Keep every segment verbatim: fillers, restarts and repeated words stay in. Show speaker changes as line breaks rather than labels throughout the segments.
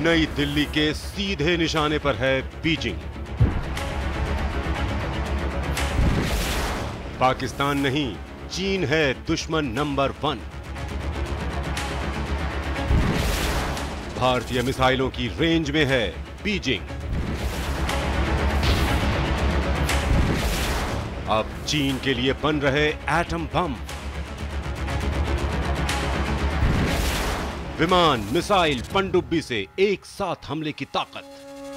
नई दिल्ली के सीधे निशाने पर है बीजिंग। पाकिस्तान नहीं, चीन है दुश्मन नंबर वन। भारतीय मिसाइलों की रेंज में है बीजिंग। अब चीन के लिए बन रहे एटम बम। विमान, मिसाइल, पनडुब्बी से एक साथ हमले की ताकत।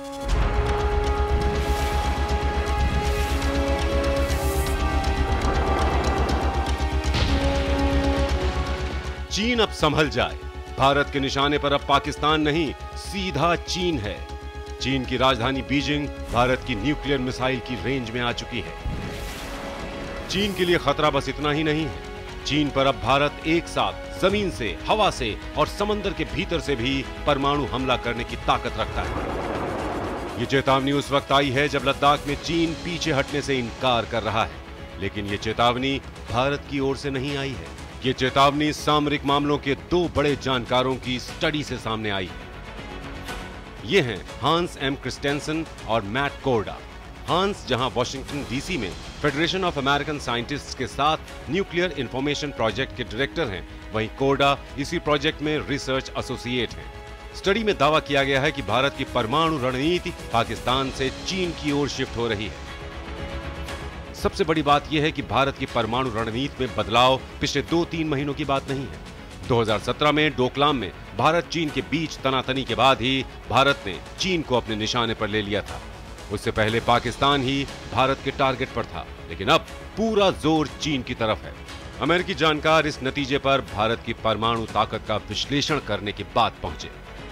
चीन अब संभल जाए। भारत के निशाने पर अब पाकिस्तान नहीं, सीधा चीन है। चीन की राजधानी बीजिंग भारत की न्यूक्लियर मिसाइल की रेंज में आ चुकी है। चीन के लिए खतरा बस इतना ही नहीं है, चीन पर अब भारत एक साथ जमीन से, हवा से और समंदर के भीतर से भी परमाणु हमला करने की ताकत रखता है। ये चेतावनी उस वक्त आई है जब लद्दाख में चीन पीछे हटने से इनकार कर रहा है, लेकिन ये चेतावनी भारत की ओर से नहीं आई है। ये चेतावनी सामरिक मामलों के दो बड़े जानकारों की स्टडी से सामने आई है। ये हैं हांस एम क्रिस्टेंसन और मैट कोर्डा। हांस जहां वॉशिंगटन डीसी में फेडरेशन ऑफ अमेरिकन साइंटिस्ट्स के साथ न्यूक्लियर इंफॉर्मेशन प्रोजेक्ट के डायरेक्टर हैं, वहीं कोर्डा इसी प्रोजेक्ट में रिसर्च एसोसिएट हैं। स्टडी में दावा किया गया है कि भारत की परमाणु रणनीति पाकिस्तान से चीन की ओर शिफ्ट हो रही है। सबसे बड़ी बात यह है कि भारत की परमाणु रणनीति में बदलाव पिछले दो तीन महीनों की बात नहीं है। दो हज़ार सत्रह में डोकलाम में भारत चीन के बीच तनातनी के बाद ही भारत ने चीन को अपने निशाने पर ले लिया था। उससे पहले पाकिस्तान ही भारत के टारगेट पर था, लेकिन अब पूरा जोर चीन की तरफ है। अमेरिकी जानकार इस नतीजे पर भारत की परमाणु ताकत का विश्लेषण करने के बाद पहुंचे।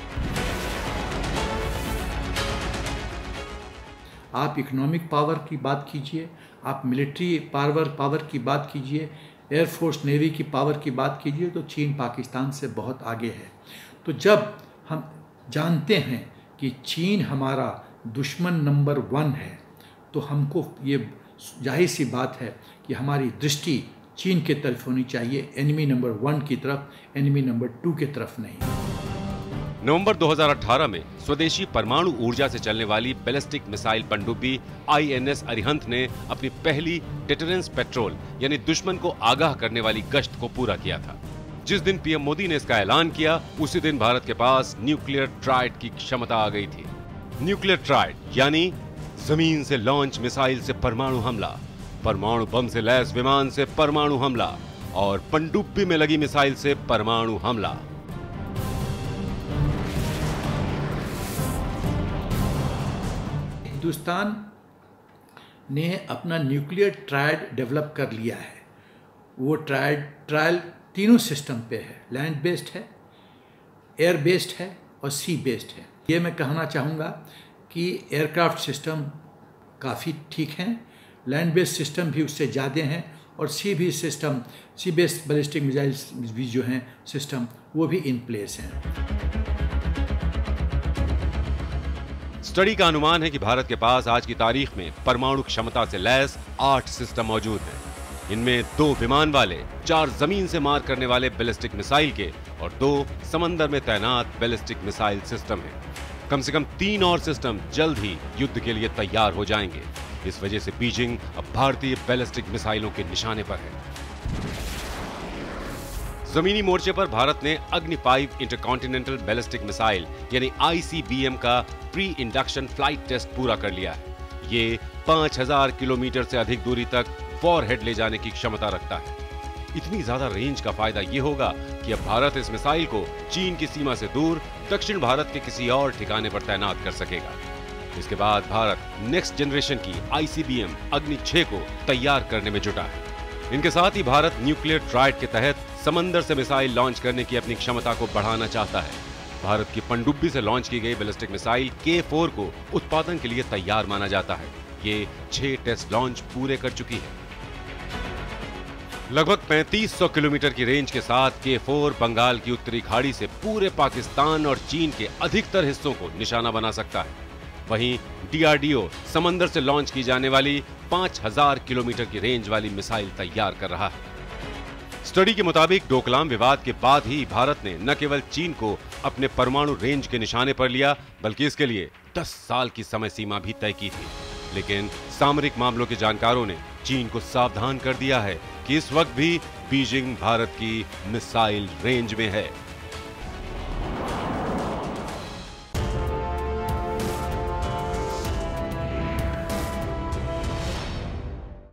आप इकोनॉमिक पावर की बात कीजिए, आप मिलिट्री पावर पावर की बात कीजिए, एयरफोर्स नेवी की पावर की बात कीजिए, तो चीन पाकिस्तान से बहुत आगे है। तो जब हम जानते हैं कि चीन हमारा दुश्मन नंबर वन है, तो हमको ये जाहिर सी बात है कि हमारी दृष्टि चीन की तरफ होनी चाहिए, एनिमी नंबर वन की तरफ, एनिमी नंबर टू की तरफ नहीं।
नवंबर दो हज़ार अठारह में स्वदेशी परमाणु ऊर्जा से चलने वाली बैलिस्टिक मिसाइल पनडुब्बी आई एन एस अरिहंत ने अपनी पहली डिटरेंस पेट्रोल यानी दुश्मन को आगाह करने वाली गश्त को पूरा किया था। जिस दिन पीएम मोदी ने इसका ऐलान किया, उसी दिन भारत के पास न्यूक्लियर ट्राइड की क्षमता आ गई थी। न्यूक्लियर ट्राइड यानी जमीन से लॉन्च मिसाइल से परमाणु हमला, परमाणु बम से लैस विमान से परमाणु हमला और पनडुब्बी में लगी मिसाइल से परमाणु हमला।
हिंदुस्तान ने अपना न्यूक्लियर ट्रायड डेवलप कर लिया है। वो ट्रायड ट्रायल तीनों सिस्टम पे है, लैंड बेस्ड है, एयर बेस्ड है और सी बेस्ड है। ये मैं कहना चाहूँगा कि एयरक्राफ्ट सिस्टम काफ़ी ठीक हैं, लैंड बेस्ड सिस्टम भी उससे ज़्यादा हैं और सी भी system, sea based ballistic missiles भी जो हैं सिस्टम, वो भी इन प्लेस हैं।
स्टडी का अनुमान है कि भारत के पास आज की तारीख में परमाणु क्षमता से लैस आठ सिस्टम मौजूद हैं। इनमें दो विमान वाले, चार जमीन से मार करने वाले बैलिस्टिक मिसाइल के और दो समंदर में तैनात बैलिस्टिक मिसाइल सिस्टम हैं। कम से कम तीन और सिस्टम जल्द ही युद्ध के लिए तैयार हो जाएंगे। इस वजह से बीजिंग अब भारतीय बैलिस्टिक मिसाइलों के निशाने पर है। जमीनी मोर्चे पर भारत ने अग्नि फाइव इंटरकॉन्टिनेंटल बैलिस्टिक मिसाइल यानी आई सी बी एम का प्री इंडक्शन फ्लाइट टेस्ट पूरा कर लिया है। ये पांच हज़ार किलोमीटर से अधिक दूरी तक वॉरहेड ले जाने की क्षमता रखता है। इतनी ज्यादा रेंज का फायदा ये होगा कि अब भारत इस मिसाइल को चीन की सीमा से दूर दक्षिण भारत के किसी और ठिकाने पर तैनात कर सकेगा। इसके बाद भारत नेक्स्ट जनरेशन की आई सी बी एम अग्नि छह को तैयार करने में जुटा है। इनके साथ ही भारत न्यूक्लियर ट्राइड के तहत समंदर से मिसाइल लॉन्च करने की अपनी क्षमता को बढ़ाना चाहता है। भारत की पनडुब्बी से लॉन्च की गई बैलिस्टिक मिसाइल के फोर को उत्पादन के लिए तैयार माना जाता है। ये छह टेस्ट लॉन्च पूरे कर चुकी है। लगभग पैंतीस सौ किलोमीटर की रेंज के साथ के फोर बंगाल की उत्तरी खाड़ी से पूरे पाकिस्तान और चीन के अधिकतर हिस्सों को निशाना बना सकता है। वहीं डी आर डी ओ समंदर से लॉन्च की जाने वाली पांच हज़ार किलोमीटर की रेंज वाली मिसाइल तैयार कर रहा है। स्टडी के मुताबिक डोकलाम विवाद के बाद ही भारत ने न केवल चीन को अपने परमाणु रेंज के निशाने पर लिया, बल्कि इसके लिए दस साल की समय सीमा भी तय की थी। लेकिन सामरिक मामलों के जानकारों ने चीन को सावधान कर दिया है कि इस वक्त भी बीजिंग भारत की मिसाइल रेंज में है।